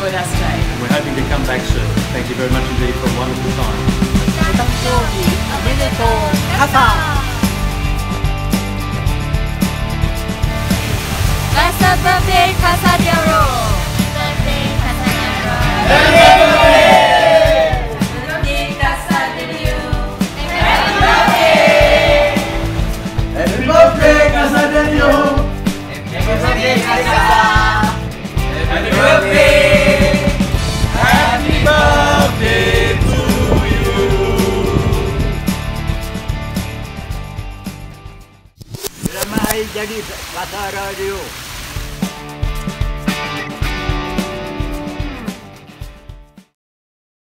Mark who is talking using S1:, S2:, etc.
S1: with us today.
S2: And we're hoping to come back soon. Thank you very much indeed for a wonderful time.
S3: お誕生日おめでとう傘
S4: Happy Birthday Casa del Rio. Birthday Casa del Rio.
S5: Happy birthday, Casa del Rio.
S3: Happy birthday Casa
S5: Happy birthday. Happy birthday to you.
S3: Ramai jadi Casa del Rio.